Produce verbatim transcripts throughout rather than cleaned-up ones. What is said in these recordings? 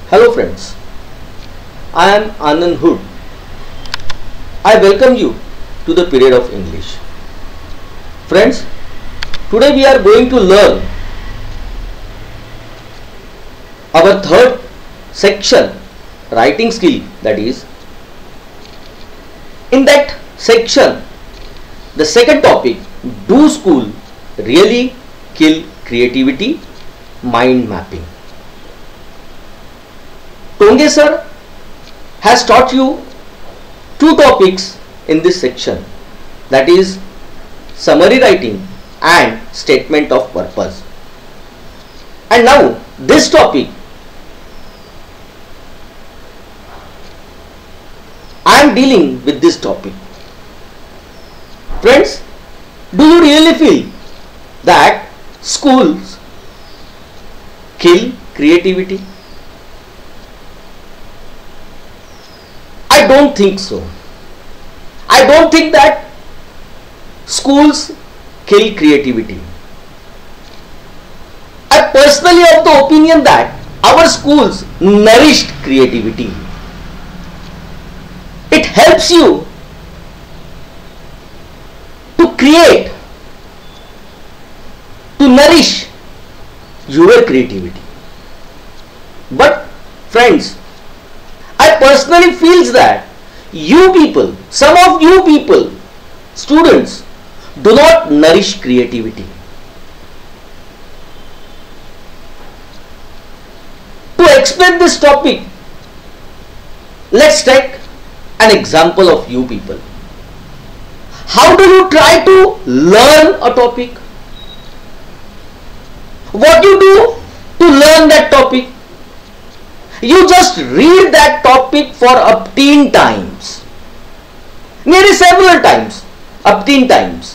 Hello friends, I am Anand Hood. I welcome you to the period of English. Friends, today we are going to learn our third section, writing skill, that is. In that section, the second topic, do school really kill creativity? Mind mapping. Tonge sir has taught you two topics in this section, that is summary writing and statement of purpose. And now this topic I am dealing with this topic. Friends, do you really feel that schools kill creativity? I don't think so. I don't think that schools kill creativity. I personally have the opinion that our schools nourished creativity. It helps you to create, to nourish your creativity. But friends, I personally feels that you people, some of you people, students, do not nourish creativity. To explain this topic, let's take an example of you people. How do you try to learn a topic? What you do to learn that topic? You just read that topic for up ten times, nearly several times, up ten times.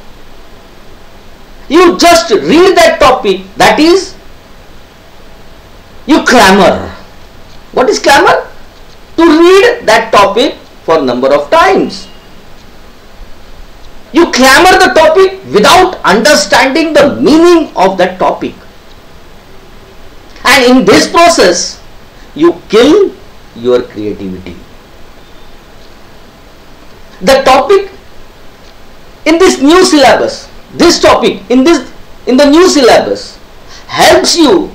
You just read that topic, that is, you clamor. What is clamor? To read that topic for number of times. You clamor the topic without understanding the meaning of that topic. And in this process, you kill your creativity. The topic in this new syllabus, this topic in this in the new syllabus helps you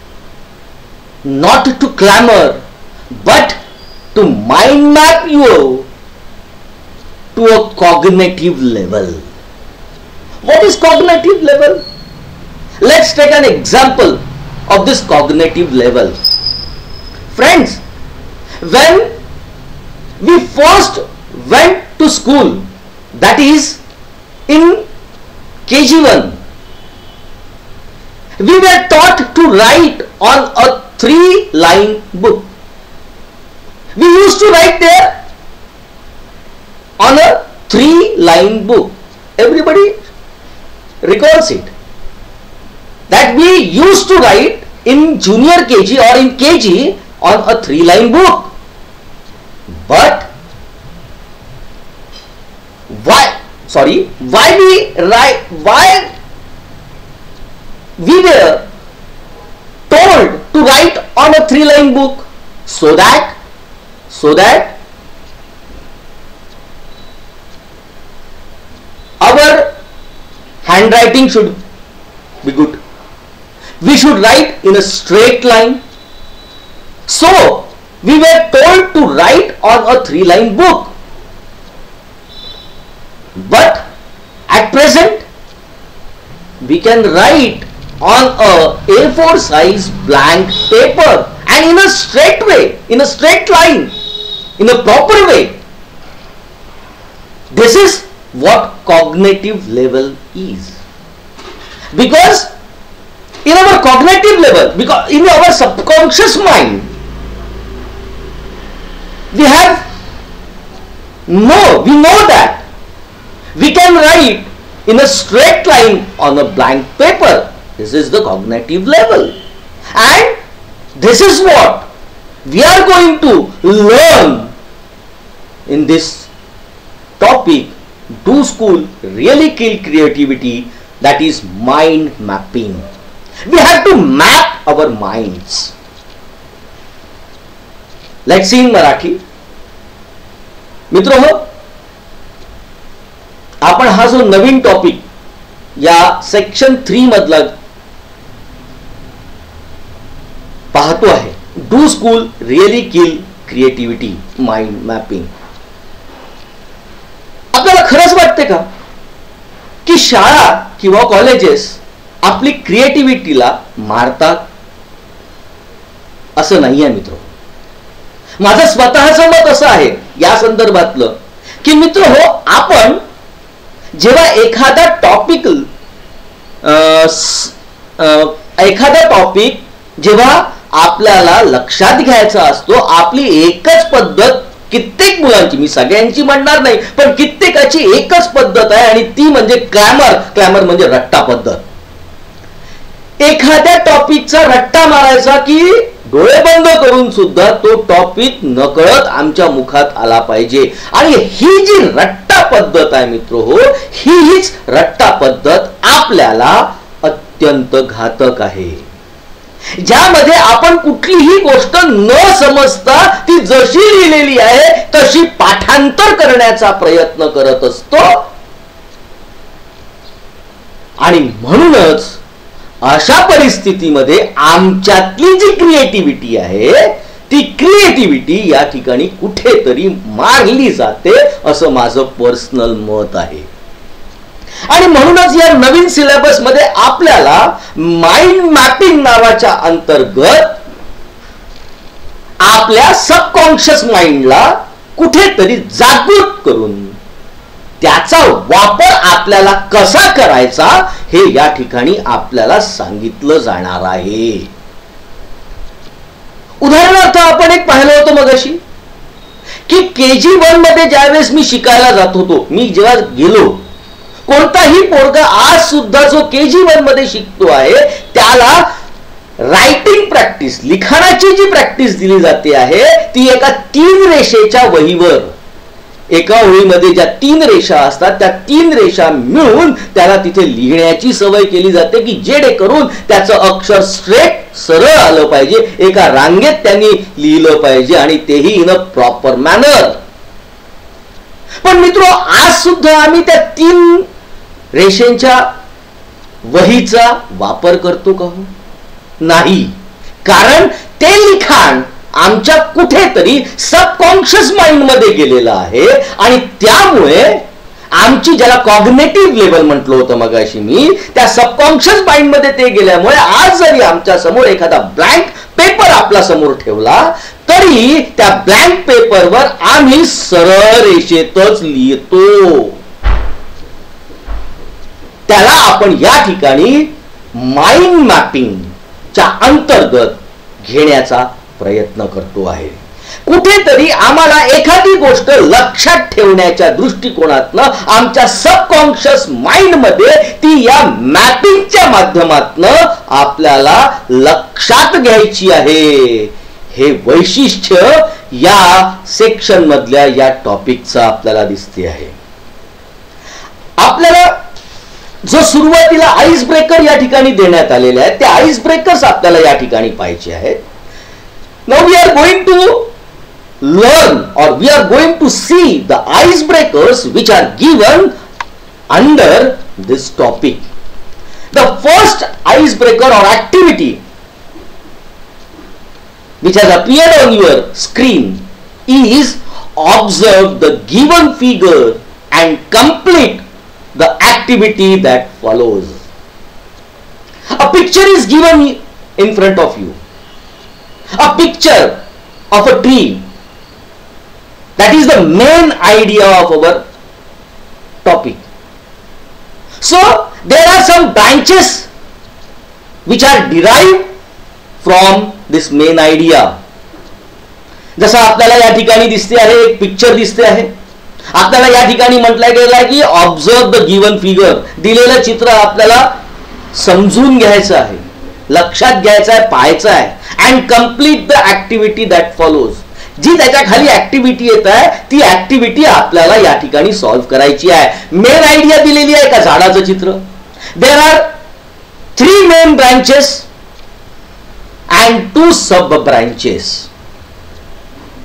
not to clamor but to mind map you to a cognitive level. What is cognitive level? Let's take an example of this cognitive level. Friends, when we first went to school, that is in K G one, we were taught to write on a three line book. We used to write there on a three line book. Everybody recalls it. That we used to write in junior K G or in K G on a three line book. But why, sorry, why we write, why we were told to write on a three line book? So that, so that our handwriting should be good. We should write in a straight line. So, we were told to write on a three line book. But at present, we can write on a A four size blank paper and in a straight way, in a straight line, in a proper way. This is what cognitive level is. Because in our cognitive level, because in our subconscious mind, we have no, we know that we can write in a straight line on a blank paper. This is the cognitive level. And this is what we are going to learn in this topic. Do school really kill creativity? That is mind mapping. We have to map our minds. Let's see in Marathi. मित्रहो, आपण हा जो नवीन topic या section three मधला पाहतो आहे, do school really kill creativity mind mapping. आपल्याला खरंच वाटते का की शाळा किंवा कॉलेजेस आपली क्रिएटिव्हिटीला मारतात? असं नाही आहे मित्र. माझं स्वतःचं मत असं आहे या संदर्भातलं की मित्र हो, आपण जेव्हा एखादा टॉपिक एखादा टॉपिक जेव्हा आपल्याला लक्षात घ्यायचा असतो, आपली एकच पद्धत, कित्येक मुलांची, मी सगळ्यांची म्हणणार नाही, पण कित्येकाची एकच पद्धत आहे आणि ती म्हणजे क्लॅमर. क्लॅमर म्हणजे रट्टा पद्धत. एखाद्या टॉपिकचा रट्टा मारायचा की डोळे बंद करून सुद्धा तो टॉपिक नकळत आमच्या मुखात आला पाहिजे. आणि ही जी रट्टा पद्धत आहे मित्र हो, ही हीच रट्टा पद्धत आपल्याला अत्यंत घातक आहे, ज्यामध्ये आपण कुठलीही गोष्ट न समजता ती जशी लिहिलेली आहे तशी पाठांतर करण्याचा प्रयत्न करत असतो. आणि म्हणूनच अशा परिस्थितीमध्ये आमच्यातली जी क्रिएटिव्हिटी आहे ती क्रिएटिव्हिटी या ठिकाणी कुठेतरी मारली जाते, असं माझं पर्सनल मत आहे. आणि म्हणूनच या नवीन सिलेबस मध्ये आपल्याला माइंड मॅपिंग नावाच्या अंतर्गत आपल्या सबकॉन्शियस माइंडला कुठेतरी जागृत करून त्याचा वापर आपल्याला कसा करायचा हे या ठिकाणी आपल्याला सांगितलं जाणार आहे. उदाहरणार्थ आपण एक पाहिलं होतं मगाशी की केजी वन मध्ये ज्यावेळेस मी शिकायला जात होतो, मी जेव्हा गेलो, कोणताही पोरगा आज सुद्धा जो केजी वन मध्ये शिकतो आहे त्याला रायटिंग प्रॅक्टिस, लिखाणाची जी प्रॅक्टिस दिली जाते आहे ती एका तीन रेषेच्या वहीवर, एका ओळीमध्ये ज्या तीन रेषा असतात त्या तीन रेषा मिळून त्याला तिथे लिहिण्याची सवय केली जाते की जेणेकरून त्याचं अक्षर स्ट्रेट सरळ आलं पाहिजे, एका रांगेत त्यांनी लिहिलं पाहिजे आणि तेही इन अ प्रॉपर मॅनर. पण मित्र, आज सुद्धा आम्ही त्या तीन रेषेच्या वहीचा वापर करतो का? नाही. कारण ते लिखाण आमच्या कुठेतरी सबकॉन्शियस माइंड मध्ये गेलेलं आहे आणि त्यामुळे आमची, ज्याला कॉग्नेटिव्ह लेवल म्हटलं होतं मगाशी मी, त्या सबकॉन्शियस माइंड मध्ये ते गेल्यामुळे आज जरी आमच्या समोर एखादा ब्लँक पेपर आपल्या समोर ठेवला तरी त्या ब्लँक पेपरवर आम्ही सरळ रेषेतच लिहितो. त्याला आपण या ठिकाणी माइंड मॅपिंगच्या अंतर्गत घेण्याचा प्रयत्न करतो आहे. कुठेतरी आम्हाला एखादी गोष्ट लक्षात ठेवण्याच्या दृष्टिकोनातनं आमच्या सबकॉन्शियस माइंड मध्ये ती या मॅपिंगच्या माध्यमातनं आपल्याला लक्षात घ्यायची आहे. हे वैशिष्ट्य या सेक्शन मधल्या या टॉपिकचा आपल्याला दिसते आहे. आपल्याला जो सुरुवातीला आईस ब्रेकर या ठिकाणी देण्यात आलेले आहेत, ते आईस ब्रेकर्स आपल्याला या ठिकाणी पाहिजे आहेत. Now we are going to learn or we are going to see the icebreakers which are given under this topic. The first icebreaker or activity which has appeared on your screen is observe the given figure and complete the activity that follows. A picture is given in front of you. A picture of a tree. That is the main idea of our topic. So there are some branches which are derived from this main idea. जसं आपल्याला या ठिकाणी दिसते आहे, एक picture दिसते आहे. आपल्याला या ठिकाणी म्हटलं गेलं आहे की ऑब्झर्व द गिवन फिगर. दिलेलं चित्र आपल्याला समजून घ्यायचं आहे, लक्षात घ्यायचं आहे, पाहायचं आहे. And complete the activity that follows. जी त्याच्या खाली ऍक्टिव्हिटी येत आहे ती ऍक्टिव्हिटी आपल्याला या ठिकाणी सॉल्व्ह करायची आहे. मेन आयडिया दिलेली आहे का झाडाचं चित्र. There are three main branches and two sub branches.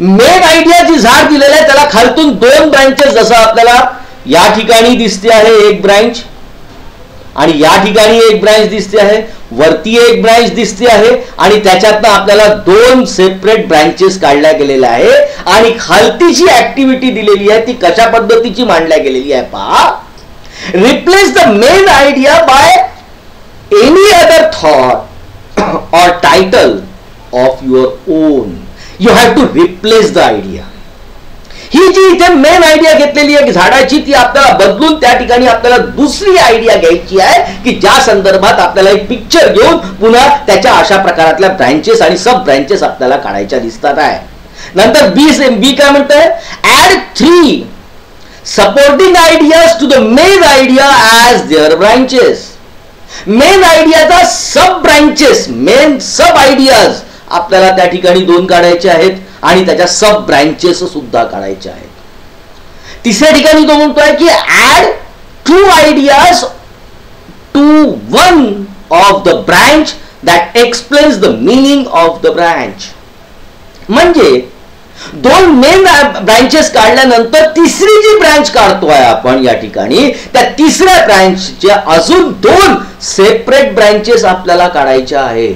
Main idea जी झाड दिलेलं आहे त्याला खालतून दोन ब्रांचेस, जसं आपल्याला या ठिकाणी दिसते आहे एक ब्रांच आणि या ठिकाणी एक ब्रांच दिसते आहे, वरती एक ब्रांच दिसते आहे आणि त्याच्यातनं आपल्याला दोन सेपरेट ब्रांचेस काढल्या गेलेल्या आहे आणि खालती जी ऍक्टिव्हिटी दिलेली आहे ती कशा पद्धतीची मांडल्या गेलेली आहे पहा. Replace the main idea by any other thought or title of your own. You have to replace the idea. ही जी इथे मेन आयडिया घेतलेली आहे झाडाची ती आपल्याला बदलून त्या ठिकाणी आपल्याला दुसरी आयडिया घ्यायची आहे की ज्या संदर्भात आपल्याला एक पिक्चर घेऊन पुन्हा त्याच्या अशा प्रकारातल्या ब्रांचेस आणि सब ब्रांचेस आपल्याला काढायच्या दिसतात आहे. नंतर बी बी काय म्हणतंय, add three supporting ideas to the main idea as their branches. Main आयडियाचा sub branches, main sub ideas आपल्याला त्या ठिकाणी दोन काढायचे आहेत आणि त्याच्या सब ब्रांचेस सुद्धा काढायच्या आहेत. तिसऱ्या ठिकाणी तो म्हणतोय की add two ideas to one of the branch that explains the meaning of the branch. म्हणजे दोन मेन ब्रांचेस काढल्यानंतर तिसरी जी ब्रांच काढतोय आपण या ठिकाणी त्या तिसऱ्या ब्रांचच्या अजून दोन सेपरेट ब्रांचेस आपल्याला काढायच्या आहेत.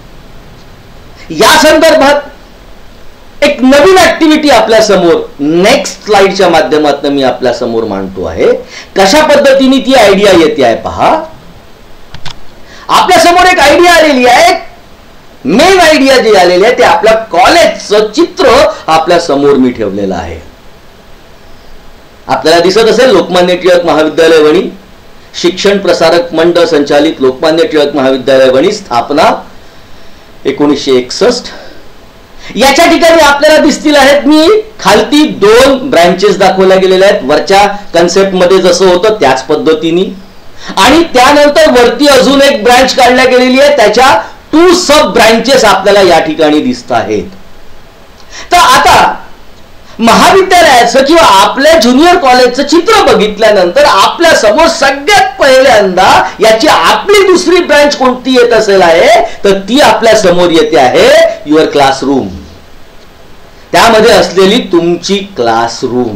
या संदर्भात एक नवीन ऍक्टिव्हिटी आपल्या समोर नेक्स्ट स्लाइडच्या माध्यमातून मी आपल्या समोर मांडतो आहे. कशा पद्धतीने ती आयडिया येते आहे पहा. आपल्या समोर एक आयडिया आलेली आहे. मेन आयडिया जे आलेली आहे ते आपल्या कॉलेजचं चित्र आपल्या समोर मी ठेवलेलं आहे. आपल्याला दिसत असेल लोकमान्य टिळक महाविद्यालय वणी, शिक्षण प्रसारक मंडळ संचालित लोकमान्य टिळक महाविद्यालय वणी, स्थापना एकोणीसशे एकसष्ट. याच्या ठिकाणी आपल्याला दिसतील आहेत मी खालती दोन ब्रांचेस दाखवल्या गेलेल्या आहेत वरच्या कन्सेप्ट मध्ये जसं होतं त्याच पद्धतीने, आणि त्यानंतर वरती अजून एक ब्रांच काढल्या गेलेली आहे त्याच्या टू सब ब्रांचेस आपल्याला या ठिकाणी दिसत आहेत. तर आता महाविद्यालयाचं किंवा आपल्या ज्युनियर कॉलेजचं चित्र बघितल्यानंतर आपल्या समोर सगळ्यात पहिल्यांदा याची आपली दुसरी ब्रांच कोणती येत असेल आहे तर ती आपल्या समोर येते आहे युअर क्लासरूम. त्यामध्ये असलेली तुमची क्लासरूम.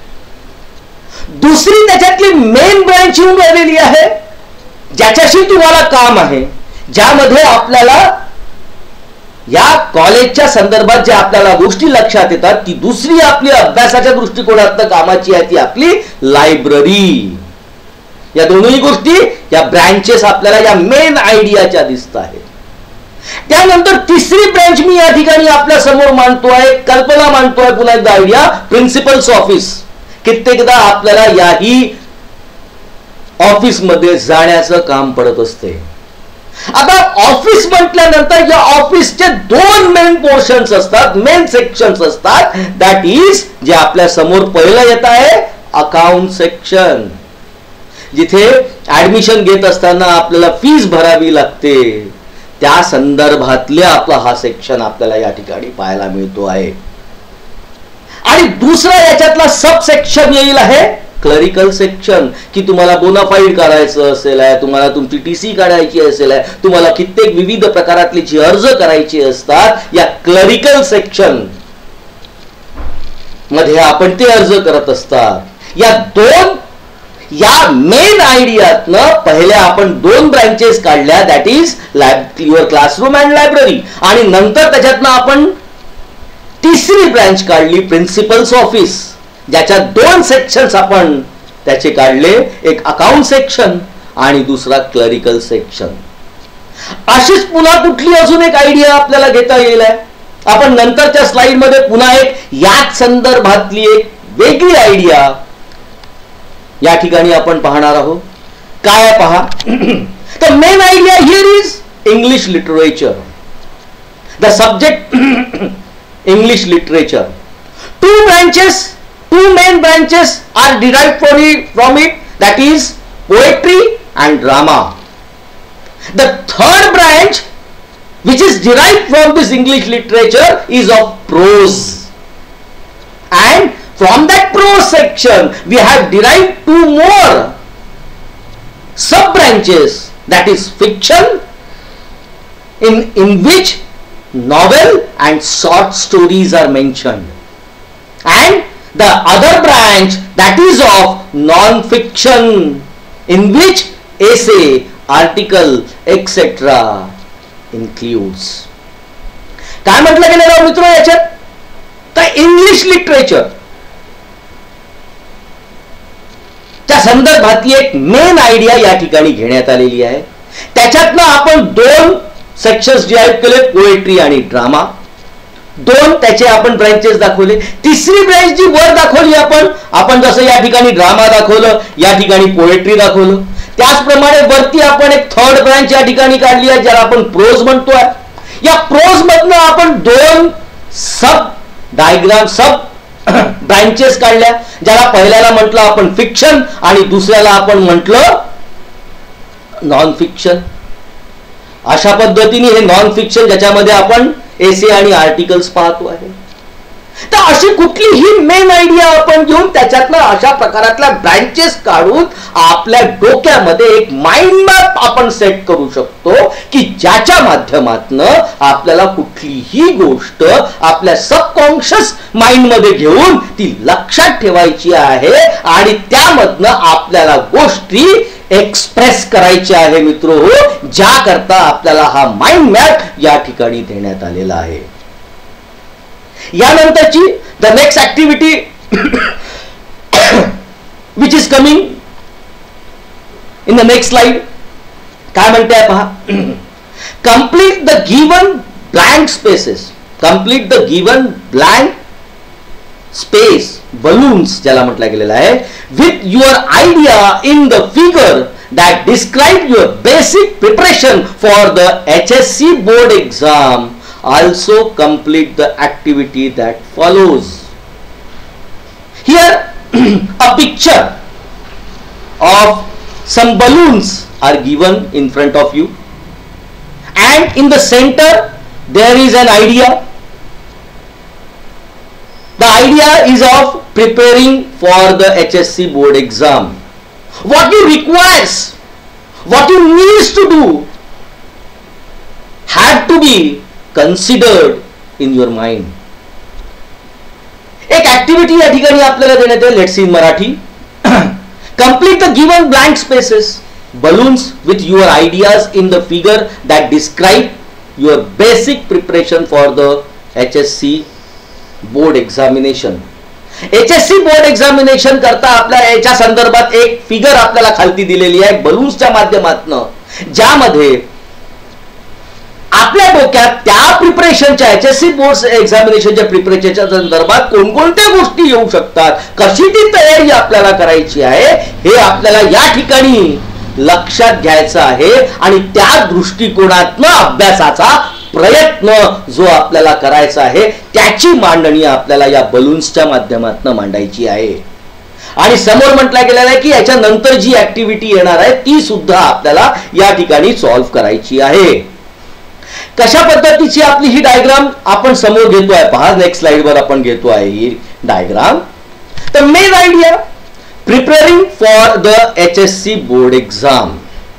दुसरी त्याच्यातली मेन ब्रांच येऊन राहिलेली आहे ज्याच्याशी तुम्हाला काम आहे, ज्यामध्ये आपल्याला या कॉलेजच्या संदर्भात ज्या आपल्याला गोष्टी लक्षात येतात ती दुसरी आपली अभ्यासाच्या दृष्टिकोनातून कामाची आहे ती आपली लायब्ररी. या दोन्ही गोष्टी या ब्रांचेस आपल्याला या मेन आयडियाच्या दिसत आहेत. त्यानंतर तिसरी ब्रांच मी या ठिकाणी आपल्या समोर मांडतोय, कल्पना मांडतोय पुन्हा एकदा आयडिया, प्रिन्सिपल्स ऑफिस. कित्येकदा आपल्याला याही ऑफिस मध्ये जाण्याचं काम पडत असते. आता ऑफिस म्हटल्यानंतर या ऑफिसचे दोन मेन पोर्शन्स असतात, मेन सेक्शन्स असतात. दॅट इज जे आपल्या समोर पहिलं येत आहे अकाउंट सेक्शन, जिथे ऍडमिशन घेत असताना आपल्याला फीस भरावी लागते त्या संदर्भातले आपला हा सेक्शन आपल्याला या ठिकाणी पाहायला मिळतो आहे. आणि दुसरा याच्यातला सब सेक्शन येईल आहे क्लरिकल सेक्शन, की तुम्हाला बोनाफाईड काढायचं असेल आहे, तुम्हाला तुमची टीसी काढायची असेल आहे, तुम्हाला कित्येक विविध प्रकारातले जी अर्ज करायचे असतात या क्लरिकल सेक्शन मध्ये आपण ते अर्ज करत असतात. या दोन या मेन आयडियातनं पहिल्या आपण दोन ब्रांचेस काढल्या that is your classroom and library, आणि नंतर त्याच्यातनं आपण तिसरी ब्रांच काढली प्रिन्सिपल्स ऑफिस, ज्याच्या दोन सेक्शन्स आपण त्याचे काढले, एक अकाउंट सेक्शन आणि दुसरा क्लरिकल सेक्शन. अशीच पुन्हा कुठली अजून एक आयडिया आपल्याला घेता येईल आहे. आपण नंतरच्या स्लाइड मध्ये पुन्हा एक याच संदर्भातली एक वेगळी आयडिया या ठिकाणी आपण पाहणार आहोत. काय पहा, the main idea here is English literature. The subject English literature. Two branches Two main branches are derived from it, from it that is poetry and drama. The third branch which is derived from this English literature is of prose, and from that prose section we have derived two more sub branches that is fiction, in in which novel and short stories are mentioned, and the other branch, that is of non-fiction, in which essay, article, et cetera includes. काय म्हटलं गेलं राव मित्र याच्यात? तर English literature त्या संदर्भातली एक main idea या ठिकाणी घेण्यात आलेली आहे. त्याच्यातनं आपण दोन सेक्शन्स डिराइव्ह केले, पोएट्री आणि ड्रामा. दोन त्याचे आपण ब्रँचेस दाखवले. तिसरी ब्रँच जी वर दाखवली आपण आपण जसं या ठिकाणी ड्रामा दाखवलं, या ठिकाणी पोएट्री दाखवलं, त्याचप्रमाणे वरती आपण एक थर्ड ब्रँच या ठिकाणी काढली आहे ज्याला आपण प्रोज म्हणतोय. या प्रोज मधनं आपण दोन सब डायग्राम सब ब्रँचेस काढल्या, ज्याला पहिल्याला म्हटलं आपण फिक्शन आणि दुसऱ्याला आपण म्हटलं नॉन फिक्शन. अशा पद्धतीने हे नॉन फिक्शन ज्याच्यामध्ये आपण एसे आणि आर्टिकल्स पाहतो आहे. तर अशी कुठलीही मेन आयडिया आपण घेऊन त्याच्यातनं अशा प्रकारातल्या ब्रँचेस काढून आपल्या डोक्यामध्ये एक माइंड मॅप आपण सेट करू शकतो की ज्याच्या माध्यमातनं आपल्याला कुठलीही गोष्ट आपल्या सबकॉन्शियस माइंड मध्ये घेऊन ती लक्षात ठेवायची आहे आणि त्यामधनं आपल्याला गोष्टी एक्सप्रेस करायचे आहे मित्र हो, ज्या करता आपल्याला हा माइंड मॅप या ठिकाणी देण्यात आलेला आहे. यानंतरची the next activity which is coming in the next slide, काय म्हणते पहा. Complete the given blank spaces. Complete the given blank space balloons ज्याला म्हटलं गेलेलं आहे with your idea in the figure that describe your basic preparation for the H S C board exam. Also complete the activity that follows. Here a picture of some balloons are given in front of you, and in the center there is an idea. The idea is of preparing for the H S C board exam. What you requires, what you needs to do have to be considered in your mind. एक activity या ठिकाणी आपल्याला देण्यात येईल. Let's see in Marathi. Complete the given blank spaces balloons with your ideas in the figure that describe your basic preparation for the H S C board examination. H S C board examination करता आपल्या याच्या संदर्भात एक figure आपल्याला खालती दिलेली आहे बलून्सच्या माध्यमातून, ज्यामध्ये आपल्या डोक्यात त्या प्रिपरेशनच्या एच एस सी बोर्ड एक्झामिनेशनच्या प्रिपरेशनच्या संदर्भात कोणकोणत्या गोष्टी येऊ शकतात, कशी ती तयारी आपल्याला करायची आहे हे आपल्याला या ठिकाणी लक्षात घ्यायचं आहे. आणि त्या दृष्टिकोनातनं अभ्यासाचा प्रयत्न जो आपल्याला करायचा आहे त्याची मांडणी आपल्याला या बलून्सच्या माध्यमातून मांडायची आहे. आणि समोर म्हटलं गेलेलं आहे की याच्यानंतर जी ऍक्टिव्हिटी येणार आहे ती सुद्धा आपल्याला या ठिकाणी सॉल्व्ह करायची आहे. कशा पद्धतीची आपली ही डायग्राम आपण समोर घेतोय पहा. नेक्स्ट स्लाइड वर आपण घेतो आहे ही diagram. The main idea preparing for the H S C board exam.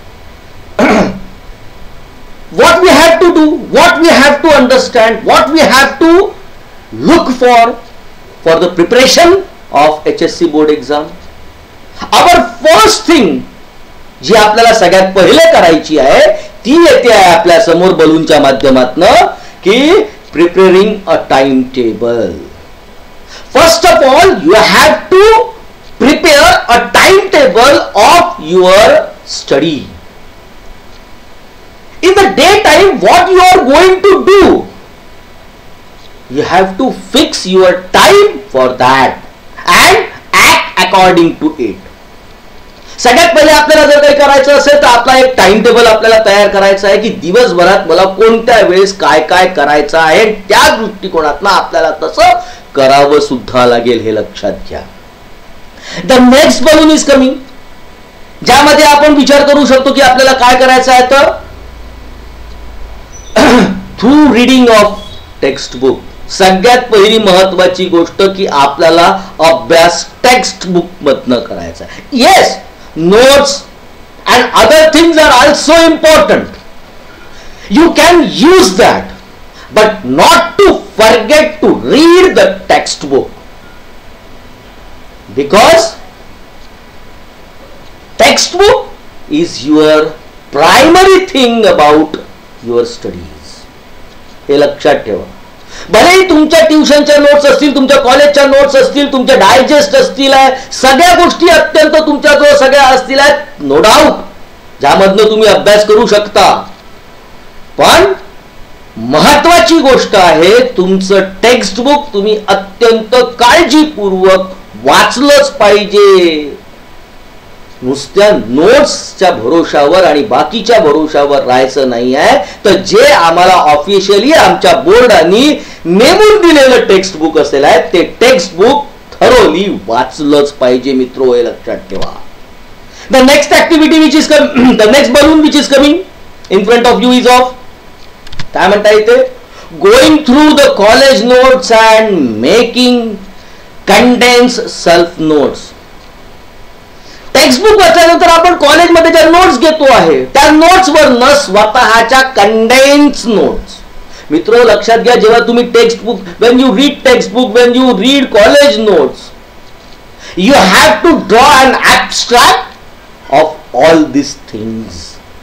what we have to do, what we have to understand, what we have to look for for the preparation of H S C board exam. Our first thing जी आपल्याला सगळ्यात पहिले करायची आहे ती येते आहे आपल्या समोर बलूनच्या माध्यमातनं की preparing a time table. First of all you have to prepare a time table of your study. In the daytime, what you are going to do, you have to fix your time for that and act according to it. सगळ्यात पहिले आपल्याला जर काही करायचं असेल तर आपला एक टाइम टेबल आपल्याला तयार करायचा आहे की दिवसभरात मला कोणत्या वेळेस काय काय करायचं आहे, त्या दृष्टिकोनातून आपल्याला तसं करावं सुद्धा लागेल हे लक्षात घ्या. The next balloon is coming, ज्यामध्ये आपण विचार करू शकतो की आपल्याला काय करायचं आहे तर through reading of text book. सगळ्यात पहिली महत्वाची गोष्ट की आपल्याला अभ्यास टेक्स्ट बुक मधनं करायचा आहे. Yes, notes and other things are also important. You can use that, but not to forget to read the textbook, because textbook is your primary thing about your studies. हे लक्षात ठेवा. भलेही तुमच्या ट्युशनच्या notes असतील, तुमच्या कॉलेजच्या नोट्स असतील, तुमच्या डायजेस्ट असतील, सगळ्या गोष्टी अत्यंत तुमच्या जो सगळ्या असतील आहेत, नो डाऊट, ज्यामधनं तुम्ही अभ्यास करू शकता. पण महत्वाची गोष्ट आहे, तुमचं टेक्स्ट बुक तुम्ही अत्यंत काळजीपूर्वक वाचलंच पाहिजे. नुसत्या नोट्सच्या भरोशावर आणि बाकीच्या भरोशावर राहायचं नाही आहे. तर जे आम्हाला ऑफिशियली आमच्या बोर्डांनी नेमून दिलेलं टेक्स्ट बुक असेल आहे, ते टेक्स्ट बुक थरोली वाचलंच पाहिजे मित्रो, हे लक्षात ठेवा. The next activity which is the next balloon which is coming in front of you is of, काय म्हणता येते, going through the college notes and making condense self notes. Textbook वाचल्यानंतर आपण कॉलेजमध्ये ज्या नोट्स घेतो आहे, त्या नोट्सवर न स्वतःच्या कंडेन्स नोट्स. मित्र लक्षात घ्या, जेव्हा तुम्ही textbook, when you read textbook, when you read college notes, you have to draw an abstract of all this things.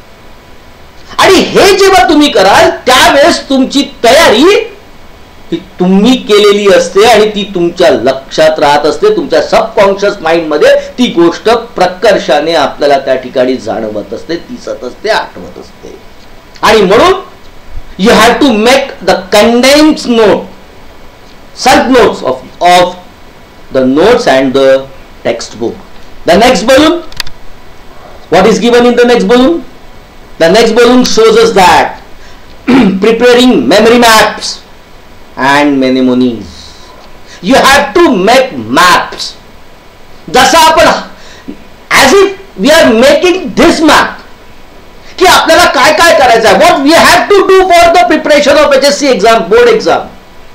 आणि हे जेव्हा तुम्ही कराल त्यावेळेस तुमची तयारी ही तुम्ही केलेली असते आणि ती तुमच्या लक्षात राहत असते. तुमच्या सबकॉन्शियस माइंड मध्ये ती गोष्ट प्रकर्षाने आपल्याला त्या ठिकाणी जाणवत असते, दिसत असते, आठवत असते. आणि म्हणून you have to make the condense note, self notes of of the notes and the text book. The next balloon, what is given in the next balloon? The next balloon shows us that preparing memory maps and mnemonies. You have to make maps. जसा आपण as if we are making this map, की आपल्याला काय काय करायचं आहे, what we have to do for the preparation of H S C exam, board exam.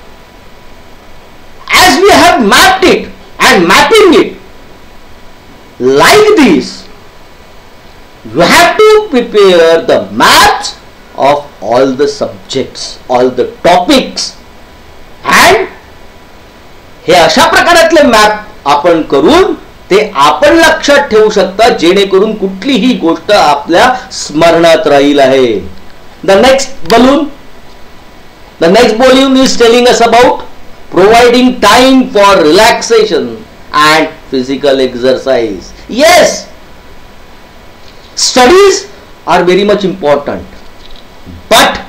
As we have mapped it and mapping it like this, you have to prepare the maps of all the subjects, all the topics. And हे अशा प्रकारातले map आपण करून ते आपण लक्षात ठेवू शकता, जेणेकरून कुठलीही गोष्ट आपल्या स्मरणात राहील आहे. The next balloon, the next balloon is telling us about providing time for relaxation and physical exercise. Yes, studies are very much important, but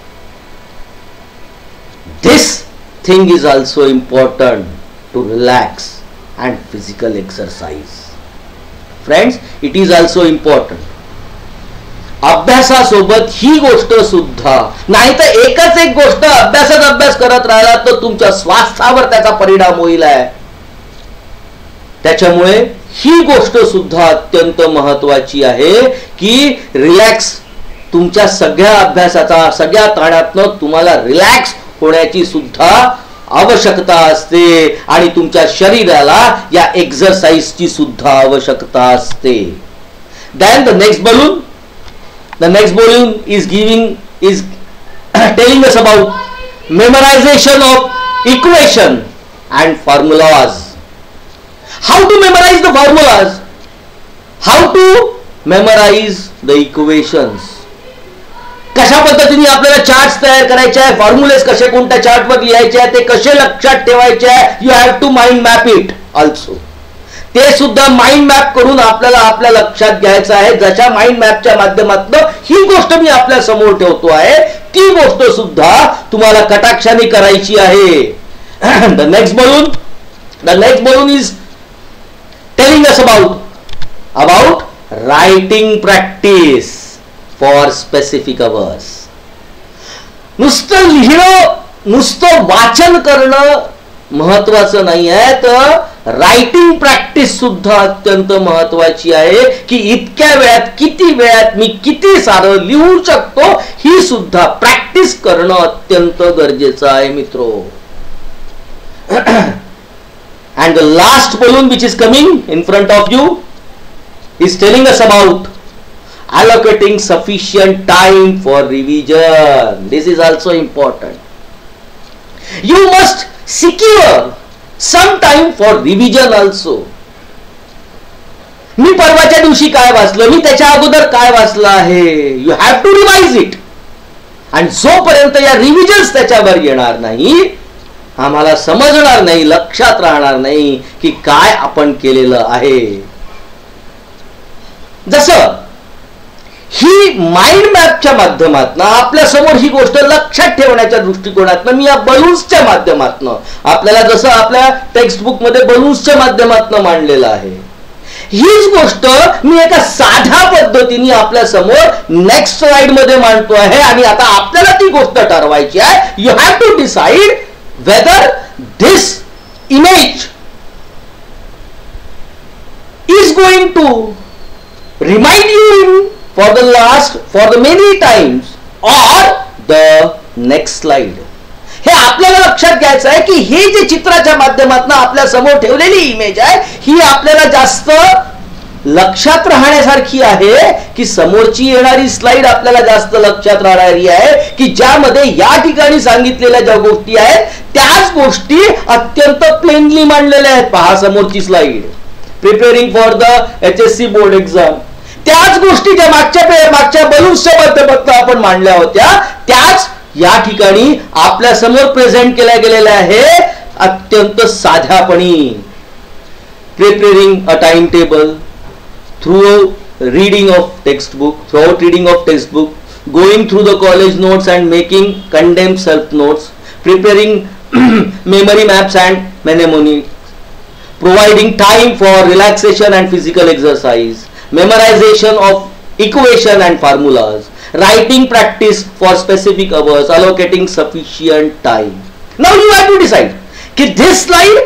this thing is also important to relax and physical exercise. Friends, it is also important. अभ्यासासोबत ही गोष्ट सुद्धा, नाही तर एकच एक गोष्ट अभ्यासात अभ्यास करत राहिला तर तुमच्या स्वास्थ्यावर त्याचा परिणाम होईल आहे. त्याच्यामुळे ही गोष्ट सुद्धा अत्यंत महत्वाची आहे की रिलॅक्स, तुमच्या सगळ्या अभ्यासाचा, सगळ्या ताणातनं तुम्हाला रिलॅक्स होण्याची सुद्धा आवश्यकता असते आणि तुमच्या शरीराला या एक्सरसाइजची सुद्धा आवश्यकता असते. Then the next balloon, the next balloon is giving is telling us about memorization of equation and formulas. How to memorize the formulas, how to memorize the equations. कशा पद्धतीने आपल्याला चार्ट्स तयार करायचे आहे, फॉर्म्युलेस कसे कोणत्या चार्टवर लिहायचे आहे, ते कसे लक्षात ठेवायचे आहे. You have to mind map it also. ते सुद्धा माइंड मॅप करून आपल्याला आपल्या लक्षात घ्यायचं आहे. जशा माइंड मॅपच्या माध्यमातून ही गोष्ट मी आपल्या समोर ठेवतो आहे, ती गोष्ट सुद्धा तुम्हाला कटाक्षाने करायची आहे. The next balloon, the next balloon is telling us about about writing practice for specific hours. नुसतं लिहिणं, नुसतं वाचन करणं महत्वाचं नाही आहे, तर रायटिंग प्रॅक्टिस सुद्धा अत्यंत महत्वाची आहे. की इतक्या वेळात, किती वेळात मी किती सारं लिहू शकतो, ही सुद्धा प्रॅक्टिस करणं अत्यंत गरजेचं आहे मित्रो. And the last balloon which is coming in front of you is telling us about allocating sufficient time for revision. This is also important. You must secure some time for revision also. मी परवाच्या दिवशी काय वाचलं, मी त्याच्या अगोदर काय वाचलं आहे, you have to revise it. आणि जोपर्यंत या रिव्हिजन्स त्याच्यावर येणार नाही, आम्हाला समजणार नाही, लक्षात राहणार नाही की काय आपण केलेलं आहे. जसं ही माइंड मॅपच्या माध्यमातून आपल्या समोर ही गोष्ट लक्षात ठेवण्याच्या दृष्टिकोनातून मी या बलून्सच्या माध्यमातून आपल्याला, जसं आपल्या टेक्स्ट बुक मध्ये बलून्सच्या माध्यमातून मांडलेलं आहे, हीच गोष्ट मी एका साध्या पद्धतीने आपल्या समोर नेक्स्ट स्लाइड मध्ये मांडतो आहे. आणि आता आपल्याला ती गोष्ट ठरवायची आहे. You have to decide whether this image is going to remind you in for the last for the many times or the next slide. हे आपल्याला लक्षात घ्यायचं आहे की हे जे चित्राच्या माध्यमातून आपल्या समोर ठेवलेली इमेज आहे, ही आपल्याला जास्त लक्षात राहण्यासारखी आहे की समोरची येणारी स्लाइड आपल्याला जास्त लक्षात राहणारी आहे, की ज्यामध्ये या ठिकाणी सांगितलेल्या ज्या गोष्टी आहेत त्याच गोष्टी अत्यंत प्लेनली मांडलेल्या आहेत. पहा समोरची slide, preparing for the H S C board exam. त्याच गोष्टी ज्या मागच्या मागच्या बलून्सच्या माध्यमातून आपण मांडल्या होत्या, त्याच या ठिकाणी आपल्या समोर प्रेझेंट केल्या गेलेल्या आहे अत्यंत साध्यापणी. Preparing a time table through reading of text book, throughout reading of text book, going through the college notes and making condensed self notes, preparing memory maps and mnemonic, providing time for relaxation and physical exercise, memorization of equation and formulas, writing practice for specific hours, allocating sufficient time. Now you have to decide कि this slide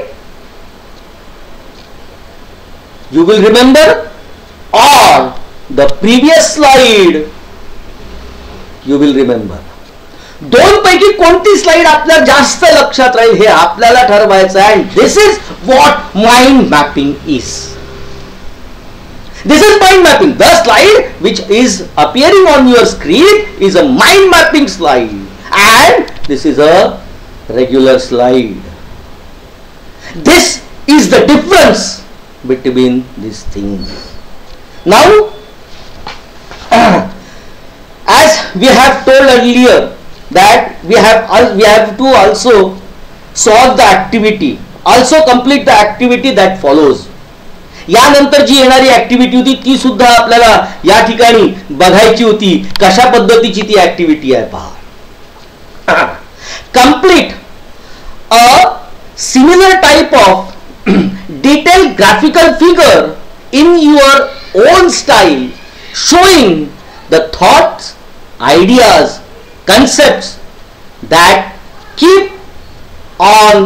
you will remember or the previous slide you will remember. दोन पैकी कोणती slide आपल्याला जास्त लक्षात राहील हे आपल्याला ठरवायचं आहे. This is what mind mapping is. This is mind mapping. The slide which is appearing on your screen is a mind mapping slide, and this is a regular slide. This is the difference between these things. Now, as we have told earlier that we have we have to also solve the activity, also complete the activity that follows. यानंतर जी येणारी activity होती ती सुद्धा आपल्याला या ठिकाणी बघायची होती. कशा पद्धतीची ती ऍक्टिव्हिटी आहे पहा. Complete a similar type of detail graphical figure in your own style, showing the thoughts, ideas, concepts that keep on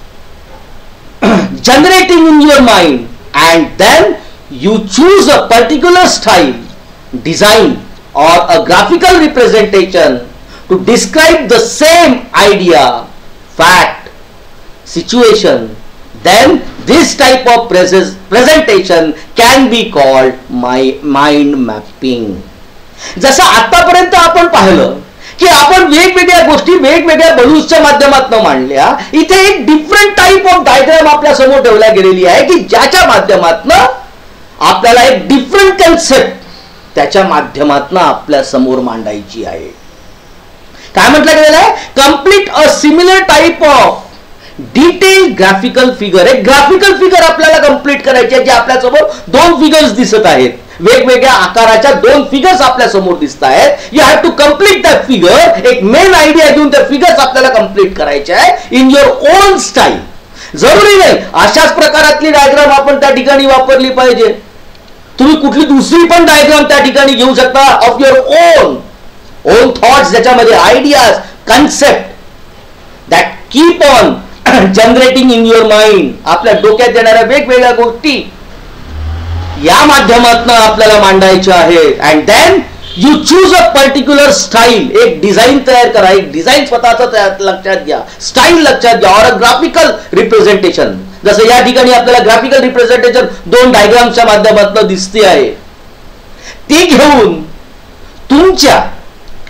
generating in your mind, and then you choose a particular style, design or a graphical representation to describe the same idea, fact, situation. Then this type of presentation can be called my mind mapping. जसं आतापर्यंत आपण पाहिलं की आपण वेगवेगळ्या गोष्टी वेगवेगळ्या बलून्सच्या माध्यमातून मांडल्या. इथे एक डिफरंट टाइप ऑफ डायग्राम आपल्या समोर ठेवल्या गेलेली आहे की ज्याच्या माध्यमातून आपल्याला एक डिफरंट कन्सेप्ट त्याच्या माध्यमातून आपल्या समोर मांडायची आहे. काय म्हटलं गेलेलं आहे? Complete a similar type of detail graphical figure. एक ग्राफिकल फिगर आपल्याला कंप्लीट करायची आहे, जे आपल्या समोर दोन फिगर्स दिसत आहेत, वेगवेगळ्या आकाराच्या दोन फिगर्स आपल्या समोर दिसत आहेत. You have to complete that figure. एक मेन आयडिया घेऊन त्या फिगर्स आपल्याला कंप्लीट करायच्या आहे इन युअर ओन स्टाईल. जरुरी नाही अशाच प्रकारातली डायग्राम आपण त्या ठिकाणी वापरली पाहिजे. तुम्ही कुठली दुसरी पण डायग्राम त्या ठिकाणी घेऊ शकता of your own own thoughts, ज्याच्यामध्ये ideas, concept that keep on generating in your mind. आपल्या डोक्यात येणाऱ्या वेगवेगळ्या गोष्टी या माध्यमातून आपल्याला मांडायच्या आहेत. And then you choose a particular style. एक डिझाईन तयार करा, एक डिझाईन स्वतःच लक्षात घ्या, स्टाईल लक्षात घ्या, और अ ग्राफिकल रिप्रेझेंटेशन. जसं या ठिकाणी आपल्याला ग्राफिकल रिप्रेझेंटेशन दोन डायग्रामच्या माध्यमातून दिसते आहे. ती घेऊन तुमच्या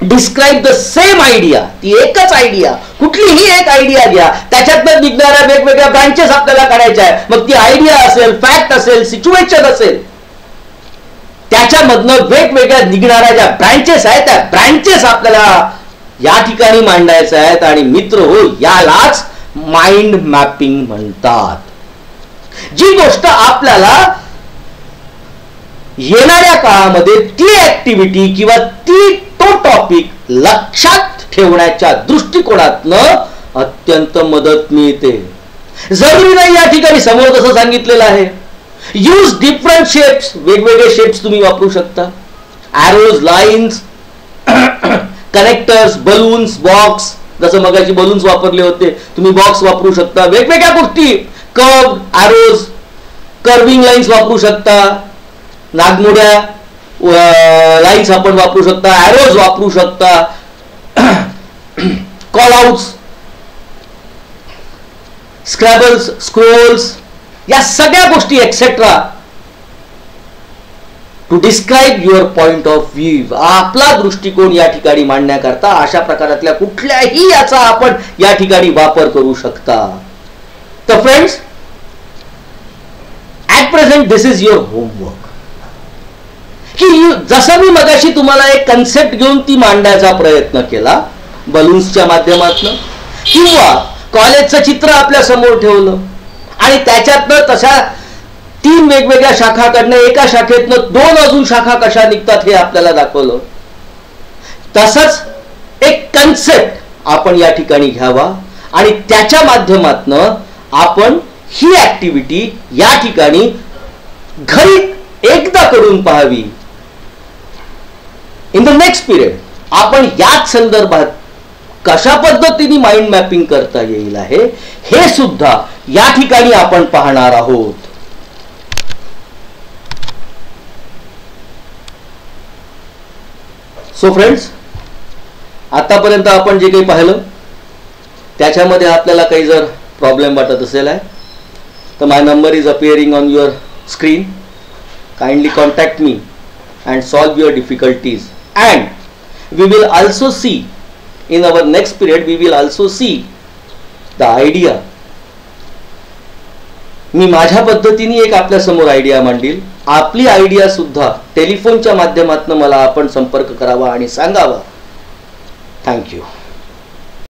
डिस्क्राईब द सेम आयडिया, ती एकच आयडिया, कुठलीही एक आयडिया घ्या, त्याच्यातनं निघणाऱ्या वेगवेगळ्या ब्रांचेस आपल्याला काढायच्या आहे. मग ती आयडिया असेल, फॅक्ट असेल, सिच्युएशन असेल, त्याच्यामधनं वेगवेगळ्या निघणाऱ्या ज्या ब्रांचेस आहेत त्या ब्रांचेस आपल्याला या ठिकाणी मांडायच्या आहेत. आणि मित्र हो, यालाच माइंड मॅपिंग म्हणतात. जी गोष्ट आपल्याला येणाऱ्या काळामध्ये ती ऍक्टिव्हिटी किंवा ती तो टॉपिक लक्षात ठेवण्याच्या दृष्टिकोनातनं अत्यंत मदत मिळते. जरुरी नाही या ठिकाणी समोर कसं सांगितलेलं आहे, यूज डिफरंट शेप्स, वेगवेगळे शेप्स तुम्ही वापरू शकता. Arrows, lines, connectors, balloons, box, जसं मगाशी बलून्स वापरले होते, तुम्ही बॉक्स वापरू शकता. वेगवेगळ्या गोष्टी, कर्व, ॲरोज, कर्विंग लाईन्स वापरू शकता, नागमोड्या लाईन्स आपण वापरू शकता, ॲरोज वापरू शकता, कॉल आउट्स, स्क्रॅबल्स, स्क्रोल्स, या सगळ्या गोष्टी etcetera to describe your point of view, आपला दृष्टिकोन या ठिकाणी मांडण्याकरता अशा प्रकारातल्या कुठल्याही याचा आपण या ठिकाणी वापर करू शकता. तर friends, at present this is your homework, की जसं मी मगाशी तुम्हाला एक कन्सेप्ट घेऊन ती मांडण्याचा प्रयत्न केला बलून्सच्या माध्यमातून, किंवा कॉलेजचं चित्र आपल्या समोर ठेवलं आणि त्याच्यातनं तशा तीन वेगवेगळ्या शाखा काढणं, एका शाखेतनं दोन अजून शाखा कशा निघतात हे आपल्याला दाखवलं, तसंच एक कन्सेप्ट आपण या ठिकाणी घ्यावा आणि त्याच्या माध्यमातनं आपण ही ऍक्टिव्हिटी या ठिकाणी घरी एकदा करून पाहावी. इन द नेक्स्ट पिरियड आपण याच संदर्भात कशा पद्धतीने माइंड मॅपिंग करता येईल आहे हे सुद्धा या ठिकाणी आपण पाहणार आहोत. सो फ्रेंड्स, आतापर्यंत आपण जे काही पाहिलं त्याच्यामध्ये आपल्याला काही जर प्रॉब्लेम वाटत असेल आहे तर my number is appearing on your screen. Kindly contact me and solve your difficulties, and we will also see in our next period, we will also see the idea. मी माझ्या पद्धतीने एक आपल्या समोर आयडिया मांडील, आपली आयडिया सुद्धा टेलिफोनच्या माध्यमातून मला आपण संपर्क करावा आणि सांगावा. थँक्यू.